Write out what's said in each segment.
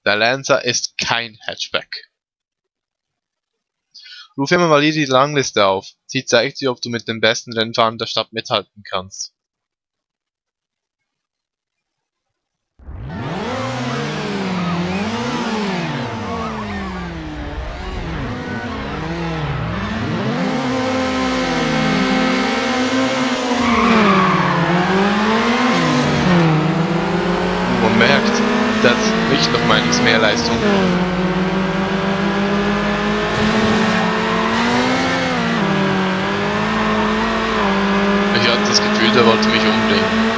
Der Lancer ist kein Hatchback. Ruf immer mal hier die Rangliste auf. Sie zeigt dir, ob du mit den besten Rennfahrern der Stadt mithalten kannst. Man merkt, das riecht noch mal nichts mehr Leistung. Ich hatte das Gefühl, der wollte mich umbringen.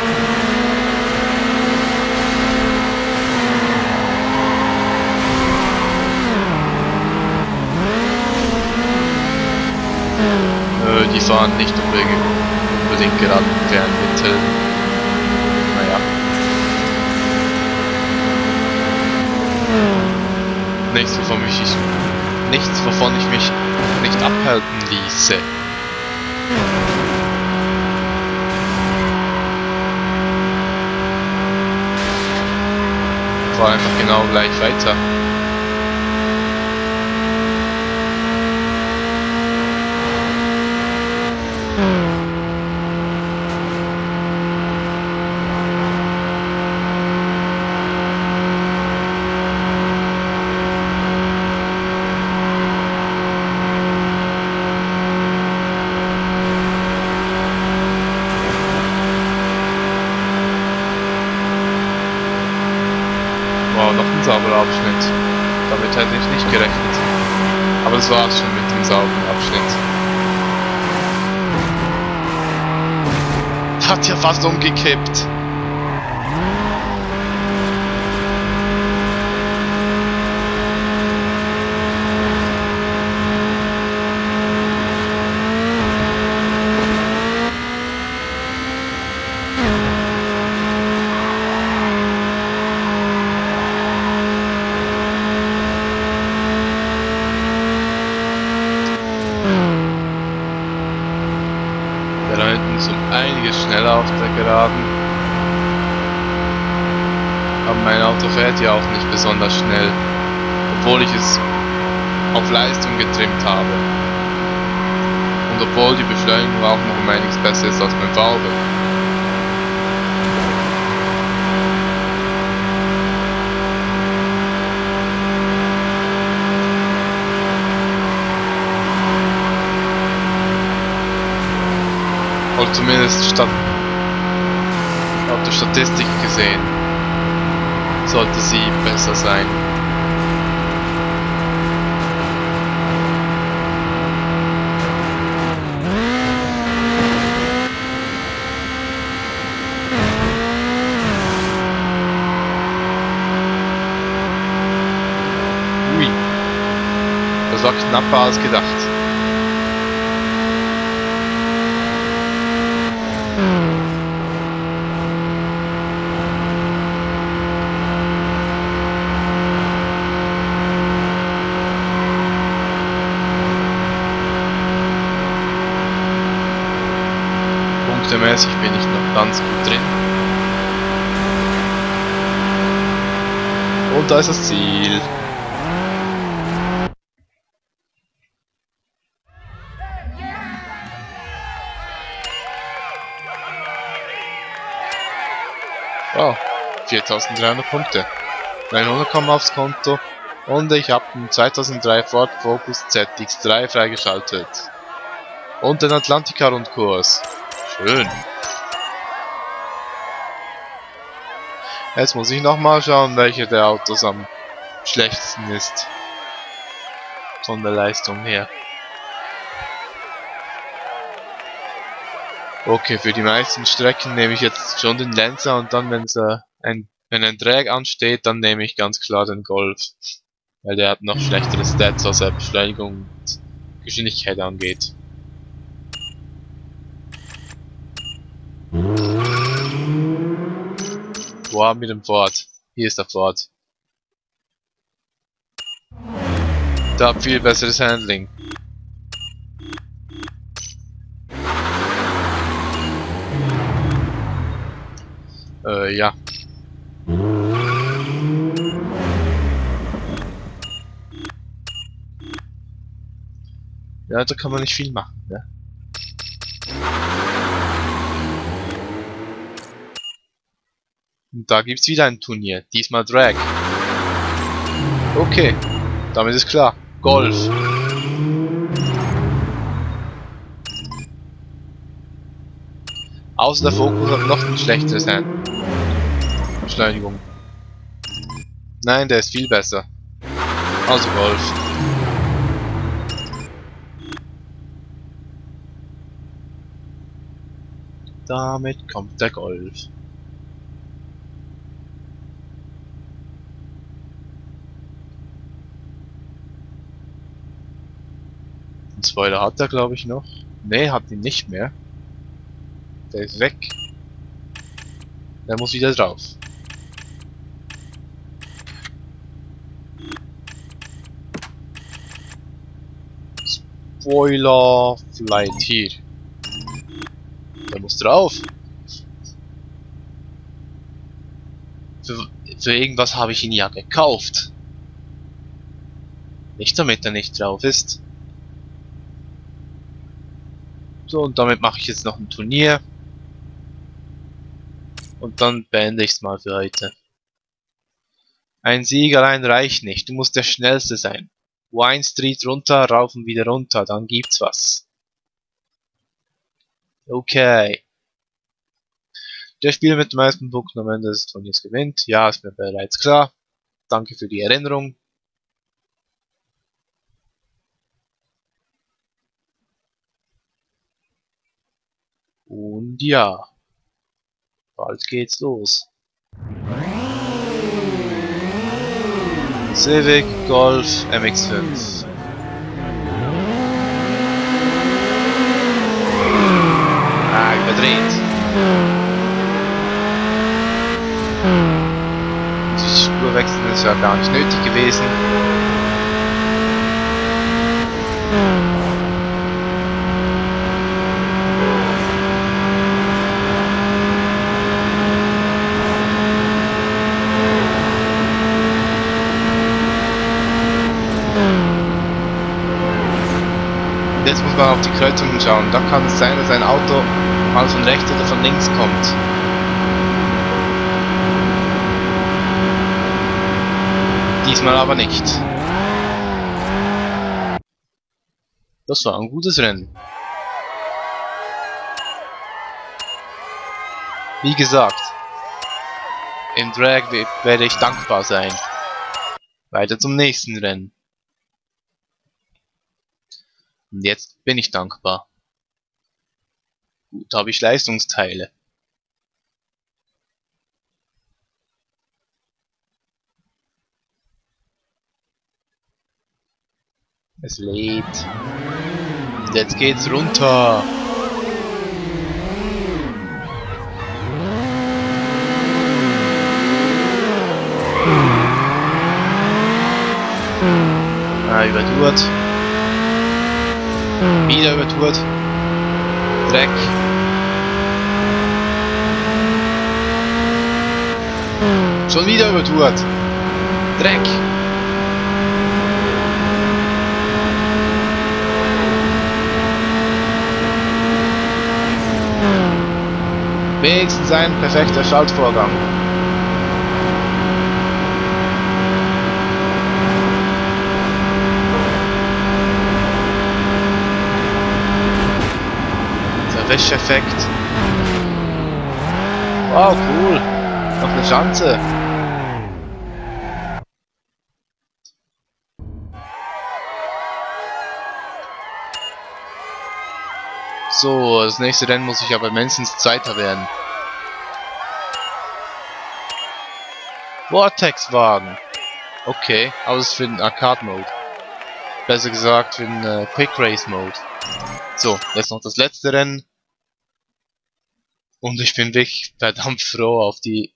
Die fahren nicht unbedingt gerade im Fernwinkel. Naja. Nichts, wovon ich mich nicht abhalten ließe. Fahr einfach genau gleich weiter. Wow, noch ein sauberer Abschnitt. Damit hätte ich nicht gerechnet. Aber das war's schon mit dem sauberen Abschnitt. Hat ja fast umgekippt. Da hinten ist um einiges schneller auf der Geraden. Aber mein Auto fährt ja auch nicht besonders schnell, obwohl ich es auf Leistung getrimmt habe. Und obwohl die Beschleunigung auch noch um einiges besser ist als mein VW. Oder zumindest auf der Statistik gesehen sollte sie besser sein. Ui, das war knapper als gedacht. Punktemäßig bin ich noch ganz gut drin. Und da ist das Ziel. Oh, 4300 Punkte. 900 kommen aufs Konto. Und ich habe den 2003 Ford Focus ZX3 freigeschaltet. Und den Atlantica-Rundkurs. Schön. Jetzt muss ich nochmal schauen, welche der Autos am schlechtesten ist. Von der Leistung her. Okay, für die meisten Strecken nehme ich jetzt schon den Lancer und dann, wenn ein Drag ansteht, dann nehme ich ganz klar den Golf. Weil der hat noch schlechtere Stats, was Beschleunigung und Geschwindigkeit angeht. Wo haben wir den Ford? Hier ist der Ford. Der hat viel besseres Handling. Ja, da kann man nicht viel machen, ne? Und da gibt's wieder ein Turnier. Diesmal Drag. Okay, damit ist klar. Golf. Außer der Fokus hat noch ein schlechteres Beschleunigung. Nein, der ist viel besser. Also Golf. Damit kommt der Golf. Den Spoiler hat er, glaube ich, noch. Ne, hat ihn nicht mehr. Der ist weg. Der muss wieder drauf. Spoiler Flight hier. Der muss drauf. Für irgendwas habe ich ihn ja gekauft. Nicht damit er nicht drauf ist. So, und damit mache ich jetzt noch ein Turnier. Und dann beende ich es mal für heute. Ein Sieg allein reicht nicht. Du musst der Schnellste sein. Wine Street runter, rauf und wieder runter. Dann gibt's was. Okay. Der Spieler mit den meisten Punkten am Ende des Turniers gewinnt. Ja, ist mir bereits klar. Danke für die Erinnerung. Und ja. Bald geht's los. Civic Golf MX5. Ah, überdreht. Die Spur wechseln ist ja gar nicht nötig gewesen. Jetzt muss man auf die Kreuzungen schauen. Da kann es sein, dass ein Auto mal von rechts oder von links kommt. Diesmal aber nicht. Das war ein gutes Rennen. Wie gesagt, im Drag werde ich dankbar sein. Weiter zum nächsten Rennen. Und jetzt bin ich dankbar. Gut, habe ich Leistungsteile. Es lädt. Und jetzt geht's runter. Ah, übertouert. Wieder übertouert. Dreck. Schon wieder übertouert. Dreck. Wenigstens ein perfekter Schaltvorgang. Wischeffekt. Wow, cool. Noch eine Schanze. So, das nächste Rennen muss ich aber mindestens Zweiter werden. Vortex-Wagen. Okay, aber das ist für den Arcade-Mode. Besser gesagt für den Quick Race-Mode. So, jetzt noch das letzte Rennen. Und ich bin wirklich verdammt froh auf die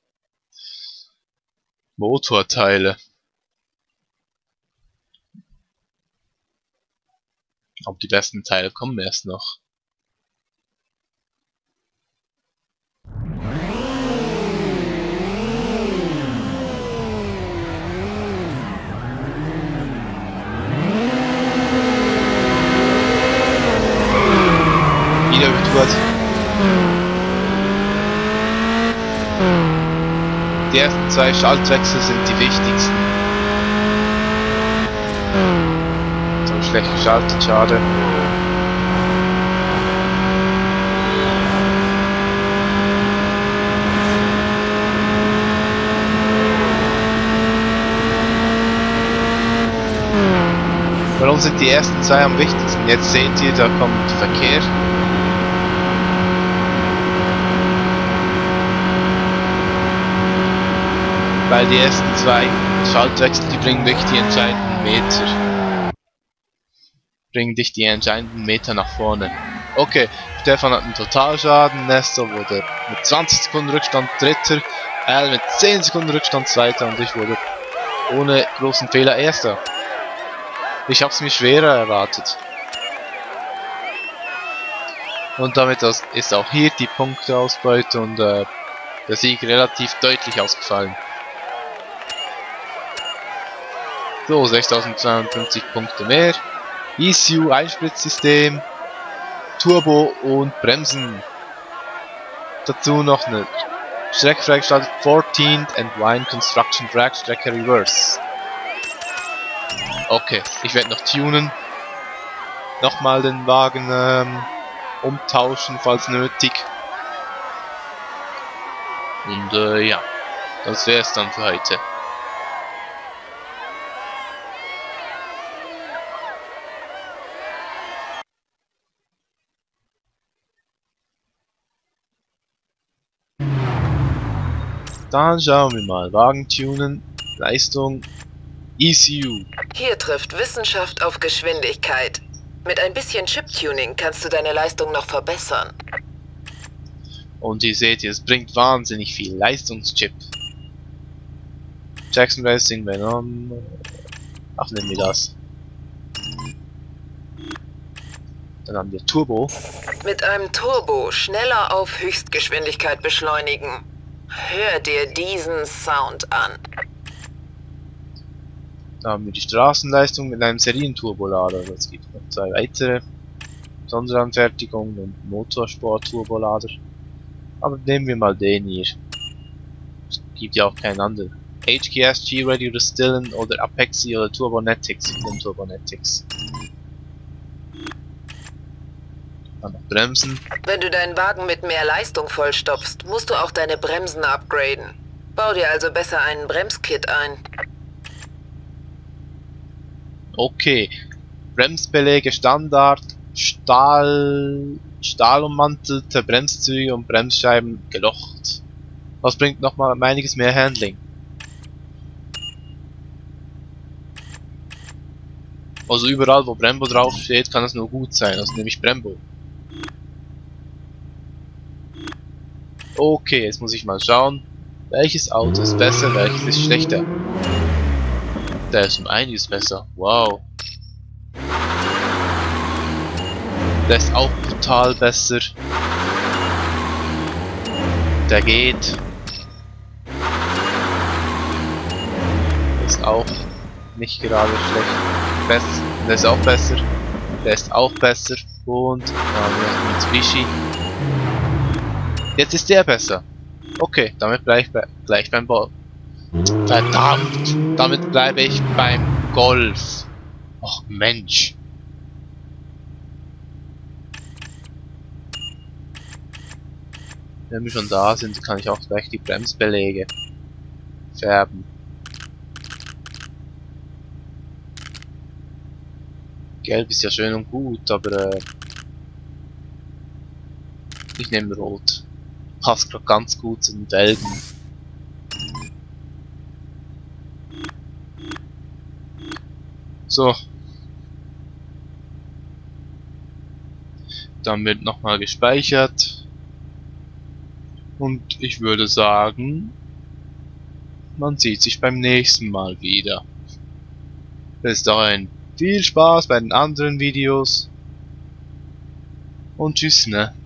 Motorteile. Aber die besten Teile kommen erst noch. Die ersten 2 Schaltwechsel sind die wichtigsten. So, schlecht geschaltet, schade. Warum sind die ersten 2 am wichtigsten? Jetzt seht ihr, da kommt Verkehr. Weil die ersten 2 Schaltwechsel, die bringen dich die entscheidenden Meter. nach vorne. Okay, Stefan hat einen Totalschaden, Nestor wurde mit 20 Sekunden Rückstand Dritter, Al mit 10 Sekunden Rückstand Zweiter und ich wurde ohne großen Fehler Erster. Ich hab's mir schwerer erwartet. Und damit ist auch hier die Punkteausbeute und der Sieg relativ deutlich ausgefallen. So, 6052 Punkte mehr. ECU, Einspritzsystem, Turbo und Bremsen. Dazu noch eine Strecke freigeschaltet, 14th and Wine Construction Drag Strecke Reverse. Okay, ich werde noch tunen. Nochmal den Wagen umtauschen, falls nötig. Und ja, das wäre es dann für heute. Dann schauen wir mal. Wagen tunen, Leistung, ECU. Hier trifft Wissenschaft auf Geschwindigkeit. Mit ein bisschen Chip-Tuning kannst du deine Leistung noch verbessern. Und ihr seht, es bringt wahnsinnig viel Leistungschip. Jackson Racing, Venom. Ach, nehmen wir das. Dann haben wir Turbo. Mit einem Turbo schneller auf Höchstgeschwindigkeit beschleunigen. Hör dir diesen Sound an. Da haben wir die Straßenleistung mit einem Serienturbolader. Es gibt noch 2 weitere Sonderanfertigungen und Motorsport-Turbolader. Aber nehmen wir mal den hier. Es gibt ja auch keinen anderen. HGS, G-Ready oder Stillen oder Apexi oder Turbonetics. Ich nehme Turbonetics. Dann noch Bremsen. Wenn du deinen Wagen mit mehr Leistung vollstopfst, musst du auch deine Bremsen upgraden. Bau dir also besser einen Bremskit ein. Okay, Bremsbeläge Standard, stahlummantelte Bremszüge und Bremsscheiben gelocht. Was bringt nochmal um einiges mehr Handling. Also überall wo Brembo draufsteht, kann es nur gut sein, also nehme ich Brembo. Okay, jetzt muss ich mal schauen, welches Auto ist besser, welches ist schlechter. Der ist um einiges besser. Wow. Der ist auch brutal besser. Der geht. Der ist auch nicht gerade schlecht. Der ist auch besser. Der ist auch besser. Und dann haben wir noch Mitsubishi. Jetzt ist der besser. Okay, damit bleibe ich gleich beim Ball. Verdammt! Damit bleibe ich beim Golf. Och Mensch. Wenn wir schon da sind, kann ich auch gleich die Bremsbeläge färben. Gelb ist ja schön und gut, aber ich nehme Rot. Passt gerade ganz gut zu den Felgen. So. Dann wird nochmal gespeichert. Und ich würde sagen, man sieht sich beim nächsten Mal wieder. Bis dahin, viel Spaß bei den anderen Videos. Und tschüss, ne?